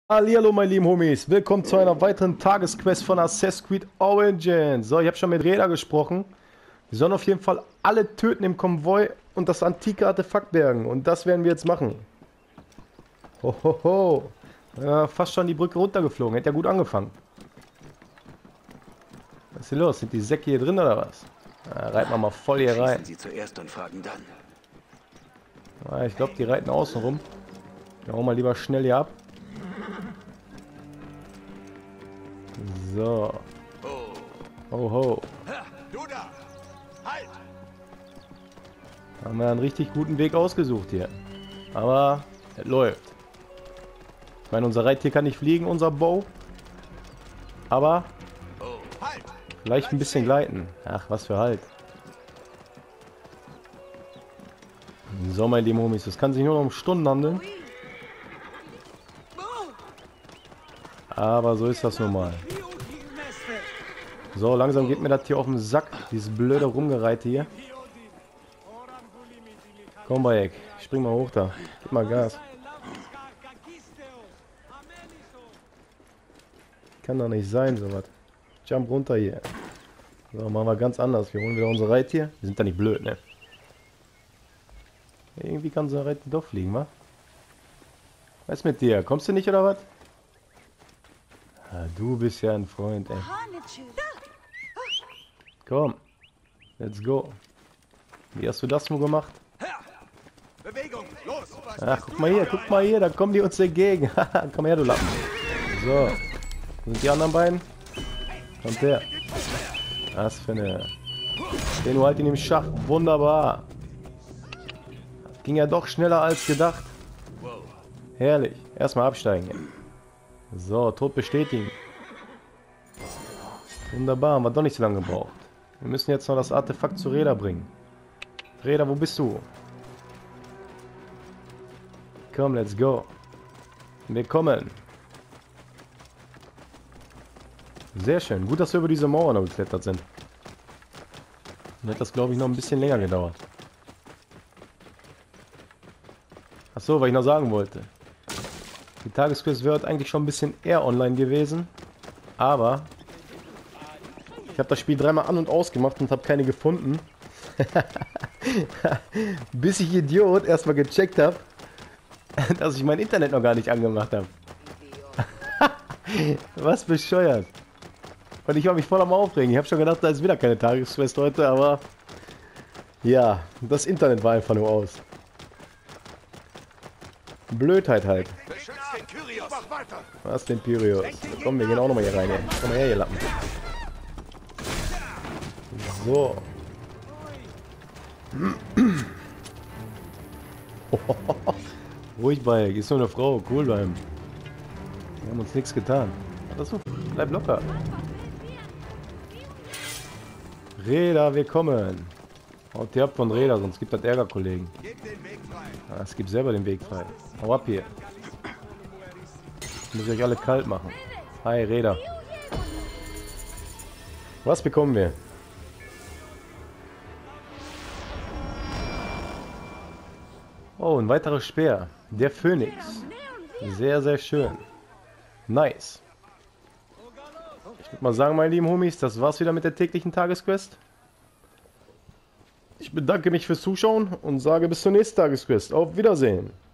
Hallihallo meine lieben Homies, willkommen zu einer weiteren Tagesquest von Assassin's Creed Origins. So, ich habe schon mit Reda gesprochen. Wir sollen auf jeden Fall alle töten im Konvoi und das antike Artefakt bergen. Und das werden wir jetzt machen. Hohoho. Ja, fast schon die Brücke runtergeflogen, hätte ja gut angefangen. Was ist hier los? Sind die Säcke hier drin oder was? Ja, reiten wir mal voll hier rein. Sie zuerst und fragen dann. Ja, ich glaube, die reiten außen rum. Wir hauen mal lieber schnell hier ab. So. Ho ho. Du da! Halt! Haben wir einen richtig guten Weg ausgesucht hier. Aber es läuft. Ich meine, unser Reittier kann nicht fliegen, unser Bow. Aber vielleicht ein bisschen gleiten. Ach, was für halt. So, meine lieben Homies, das kann sich nur noch um Stunden handeln. Aber so ist das nun mal. So, langsam geht mir das hier auf den Sack. Dieses blöde Rumgereite hier. Komm, Bayek. Spring mal hoch da. Gib mal Gas. Kann doch nicht sein, sowas. Jump runter hier. So, machen wir ganz anders. Wir holen wieder unser Reittier. Wir sind da nicht blöd, ne? Irgendwie kann so ein Reittier doch fliegen, wa? Was ist mit dir? Kommst du nicht, oder was? Ah, du bist ja ein Freund, ey. Komm. Let's go. Wie hast du das nur gemacht? Bewegung, los! Ach, guck mal hier, da kommen die uns entgegen. Komm her, du Lappen. So. Wo sind die anderen beiden? Kommt her. Was für eine... Den du halt in dem Schacht. Wunderbar. Das ging ja doch schneller als gedacht. Herrlich. Erstmal absteigen. So, Tod bestätigen. Wunderbar, haben wir doch nicht so lange gebraucht. Wir müssen jetzt noch das Artefakt zu Reda bringen. Reda, wo bist du? Komm, let's go. Wir kommen. Sehr schön. Gut, dass wir über diese Mauer noch geklettert sind. Dann hätte das, glaube ich, noch ein bisschen länger gedauert. Achso, was ich noch sagen wollte. Die Tagesquest wäre eigentlich schon ein bisschen eher online gewesen. Aber ich habe das Spiel dreimal an- und ausgemacht und habe keine gefunden. Bis ich Idiot erstmal gecheckt habe, dass ich mein Internet noch gar nicht angemacht habe. Was bescheuert. Und ich war mich voll am Aufregen. Ich habe schon gedacht, da ist wieder keine Tagesquest heute, aber ja, das Internet war einfach nur aus. Blödheit halt. Was denn Pyrios? Komm, wir gehen auch nochmal hier rein. Ey. Komm mal her, ihr Lappen. So. Ruhig bei, ist nur eine Frau, cool bleiben. Wir haben uns nichts getan. Das so, bleib locker. Reda, wir kommen. Haut ihr ab von Reda, sonst gibt das Ärger, Kollegen. Es gibt selber den Weg frei. Hau ab hier. Ich muss euch alle kalt machen. Hi, Reda. Was bekommen wir? Oh, ein weiterer Speer. Der Phönix. Sehr, sehr schön. Nice. Ich würde mal sagen, meine lieben Homies, das war's wieder mit der täglichen Tagesquest. Ich bedanke mich fürs Zuschauen und sage bis zur nächsten Tagesquest. Auf Wiedersehen.